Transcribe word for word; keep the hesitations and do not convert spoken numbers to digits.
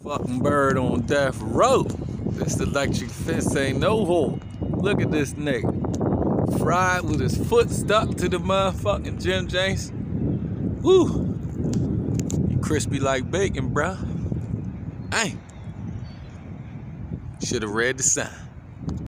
Fucking bird on death row. This electric fence ain't no hole. Look at this nigga. Fried with his foot stuck to the motherfucking Jim James. Woo. You crispy like bacon, bruh. Hey. Should have read the sign.